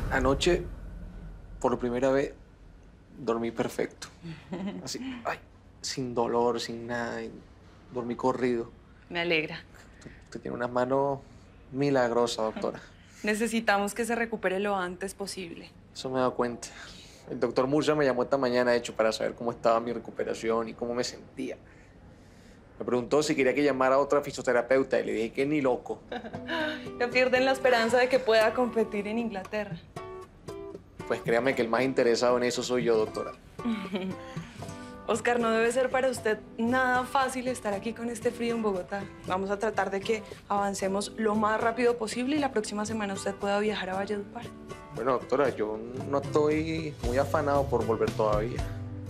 Anoche, por primera vez, dormí perfecto. Así, ay, sin dolor, sin nada. Dormí corrido. Me alegra. Usted tiene unas manos milagrosas, doctora. Necesitamos que se recupere lo antes posible. Eso me he dado cuenta. El doctor Murcia me llamó esta mañana, de hecho, para saber cómo estaba mi recuperación y cómo me sentía. Me preguntó si quería que llamara a otra fisioterapeuta y le dije que ni loco. No pierden la esperanza de que pueda competir en Inglaterra. Pues créame que el más interesado en eso soy yo, doctora. Oscar, no debe ser para usted nada fácil estar aquí con este frío en Bogotá. Vamos a tratar de que avancemos lo más rápido posible y la próxima semana usted pueda viajar a Valledupar. Bueno, doctora, yo no estoy muy afanado por volver todavía.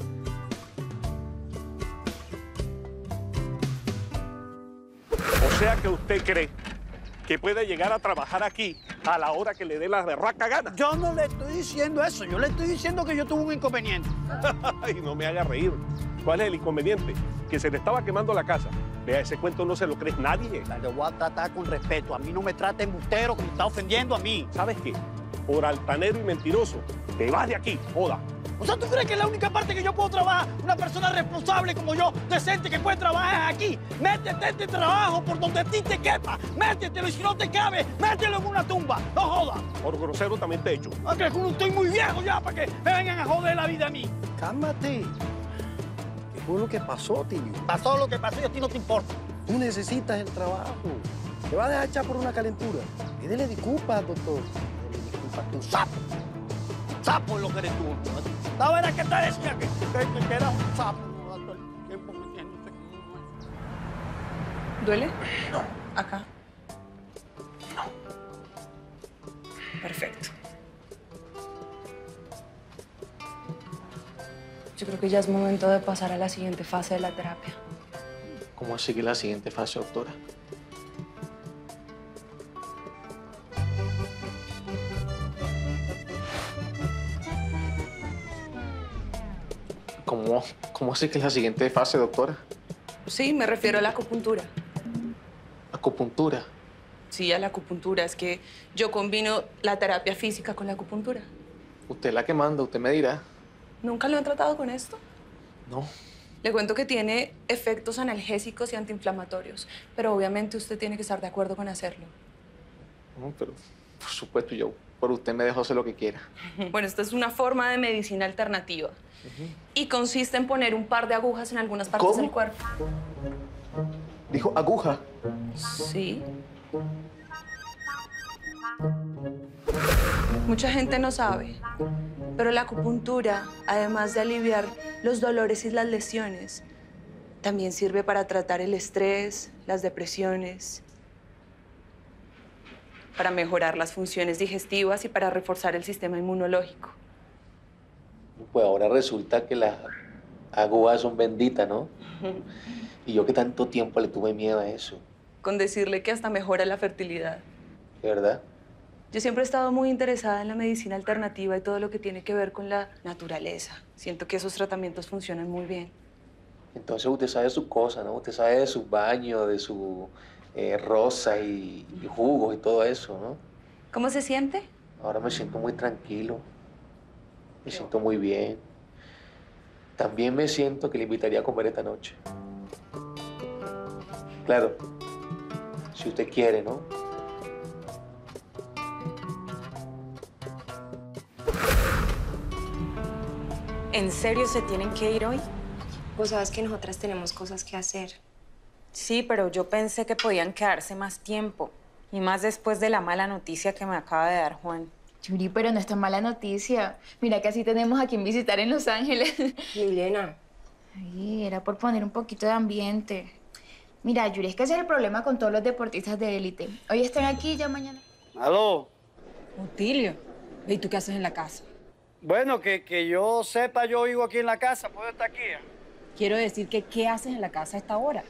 O sea que usted cree que puede llegar a trabajar aquí a la hora que le dé la berraca gana. Yo no le estoy diciendo eso, yo le estoy diciendo que yo tuve un inconveniente. Ay, no me haga reír. ¿Cuál es el inconveniente? Que se le estaba quemando la casa. Vea, ese cuento no se lo cree nadie. Le voy a tratar con respeto, a mí no me trate embustero que me está ofendiendo a mí. ¿Sabes qué? Por altanero y mentiroso, te vas de aquí, joda. O sea, ¿tú crees que es la única parte que yo puedo trabajar? Una persona responsable como yo, decente, que puede trabajar aquí. Métete este trabajo por donde a ti te quepa. Métetelo y si no te cabe, mételo en una tumba. No jodas. Por grosero también te echo. ¿No crees que uno estoy muy viejo ya para que me vengan a joder la vida a mí? Cálmate. ¿Qué fue lo que pasó, tío? Pasó lo que pasó y a ti no te importa. Tú necesitas el trabajo. Te vas a dejar echar por una calentura. Pídele disculpas, doctor. Pídele disculpas, tú sapo. Sapo es lo que eres tú. La verdad que te decía que eras un sapo. Todo el tiempo metiéndote. ¿Duele? No. Acá. Perfecto. Yo creo que ya es momento de pasar a la siguiente fase de la terapia. ¿Cómo así que la siguiente fase, doctora? ¿Cómo así que es la siguiente fase, doctora? Sí, me refiero a la acupuntura. Acupuntura. Sí, a la acupuntura. Es que yo combino la terapia física con la acupuntura. Usted es la que manda, usted me dirá. ¿Nunca lo han tratado con esto? No. Le cuento que tiene efectos analgésicos y antiinflamatorios, pero obviamente usted tiene que estar de acuerdo con hacerlo. No, pero por supuesto, yo por usted me dejo hacer lo que quiera. Bueno, esta es una forma de medicina alternativa y consiste en poner un par de agujas en algunas partes ¿Cómo? del cuerpo. Dijo aguja. Sí. Mucha gente no sabe, pero la acupuntura, además de aliviar los dolores y las lesiones, también sirve para tratar el estrés, las depresiones, para mejorar las funciones digestivas y para reforzar el sistema inmunológico. Pues ahora resulta que las agujas son benditas, ¿no? Y yo que tanto tiempo le tuve miedo a eso. Con decirle que hasta mejora la fertilidad. ¿De verdad? Yo siempre he estado muy interesada en la medicina alternativa y todo lo que tiene que ver con la naturaleza. Siento que esos tratamientos funcionan muy bien. Entonces usted sabe sus cosas, ¿no? Usted sabe de sus baños, de sus rosas y jugos y todo eso, ¿no? ¿Cómo se siente? Ahora me siento muy tranquilo. Me siento muy bien. También me siento que le invitaría a comer esta noche. Claro, si usted quiere, ¿no? ¿En serio se tienen que ir hoy? Vos sabes que nosotras tenemos cosas que hacer. Sí, pero yo pensé que podían quedarse más tiempo. Y más después de la mala noticia que me acaba de dar Juan. Yuri, pero no es tan mala noticia. Mira que así tenemos a quien visitar en Los Ángeles. Milena. Ay, era por poner un poquito de ambiente. Mira, Yuri, es que ese es el problema con todos los deportistas de élite. Hoy están aquí y ya mañana. ¿Aló? Otilio, ¿y tú qué haces en la casa? Bueno, que yo sepa, yo vivo aquí en la casa, ¿puedo estar aquí? Quiero decir que, ¿qué haces en la casa a esta hora?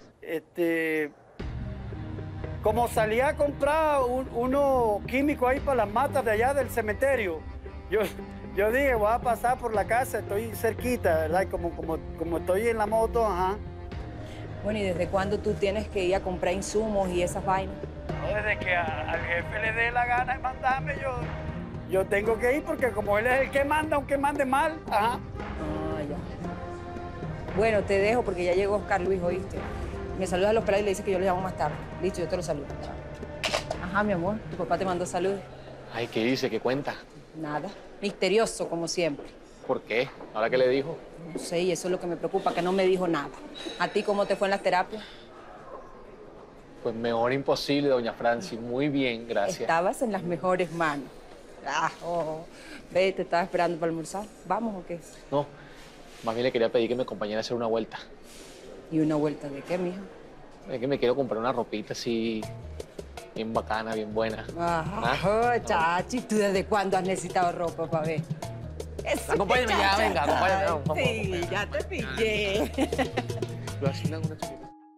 Como salí a comprar unos químicos ahí para las matas de allá del cementerio, yo dije, voy a pasar por la casa, estoy cerquita, ¿verdad? Como estoy en la moto, ajá. Bueno, ¿y desde cuándo tú tienes que ir a comprar insumos y esas vainas? No, desde que al jefe le dé la gana de mandarme, yo tengo que ir porque como él es el que manda, aunque mande mal, ajá. Ah, ya. Bueno, te dejo porque ya llegó Oscar Luis, ¿oíste? Me saluda a los pelados y le dice que yo lo llamo más tarde. Listo, yo te lo saludo. Ajá, mi amor, tu papá te mandó saludos. Ay, ¿qué dice? ¿Qué cuenta? Nada. Misterioso, como siempre. ¿Por qué? ¿Ahora qué le dijo? No sé, y eso es lo que me preocupa, que no me dijo nada. ¿A ti cómo te fue en las terapias? Pues mejor imposible, doña Franci. Muy bien, gracias. Estabas en las mejores manos. Ah, Ve, te estaba esperando para almorzar. ¿Vamos o qué? No, más bien le quería pedir que me acompañara a hacer una vuelta. ¿Y una vuelta de qué, mijo? Es que me quiero comprar una ropita así, bien bacana, bien buena. Ajá, chachi, ¿tú desde cuándo has necesitado ropa para ver? Acompáñame ya, venga, acompáñame. Vamos, Sí, ya te pillé. Lo hacen una chiquita.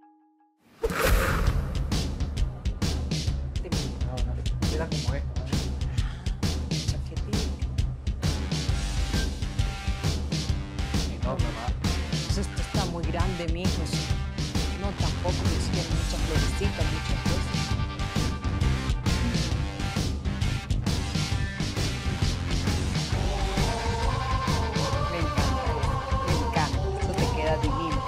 Mira cómo es. No, mamá. Pues esto está muy grande, mijo. No, tampoco es que muchas florecitas, muchas cosas. Me encanta. Eso te queda divino.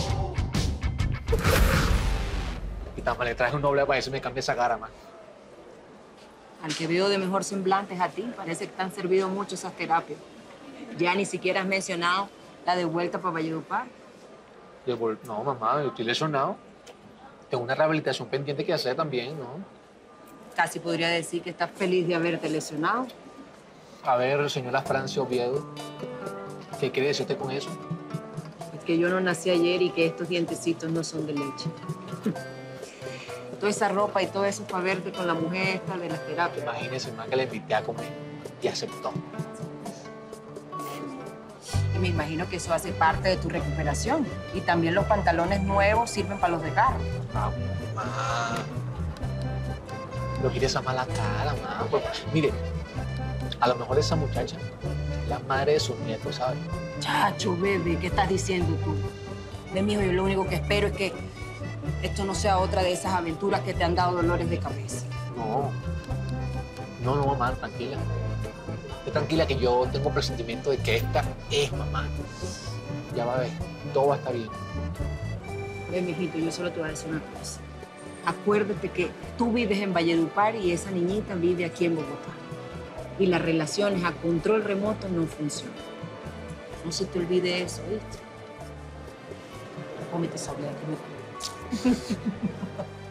Y tan mal le traje un noble para eso y me cambia esa cara, man. Al que veo de mejor semblante es a ti. Parece que te han servido mucho esas terapias. Ya ni siquiera has mencionado la de vuelta para Valledupar. No, mamá, yo estoy lesionado. Tengo una rehabilitación pendiente que hacer también, ¿no? Casi podría decir que estás feliz de haberte lesionado. A ver, señora Francia Oviedo, ¿qué quiere decirte con eso? Es que yo no nací ayer y que estos dientecitos no son de leche. Toda esa ropa y todo eso para verte con la mujer esta de las terapias. Imagínese, más que le invité a comer y aceptó. Y me imagino que eso hace parte de tu recuperación. Y también los pantalones nuevos sirven para los de carro. Ah, mamá. No quiere esa mala cara, mamá. Pues, mire, a lo mejor esa muchacha es la madre de sus nietos, ¿sabes? Chacho, bebé, ¿qué estás diciendo tú? De mi hijo, yo lo único que espero es que esto no sea otra de esas aventuras que te han dado dolores de cabeza. No, mamá, tranquila. Esté tranquila que yo tengo presentimiento de que esta es mamá. Ya va a ver, todo va a estar bien. Ve, mijito, yo solo te voy a decir una cosa. Acuérdate que tú vives en Valledupar y esa niñita vive aquí en Bogotá. Y las relaciones a control remoto no funcionan. No se te olvide eso, ¿viste? Cómete esa oblea que me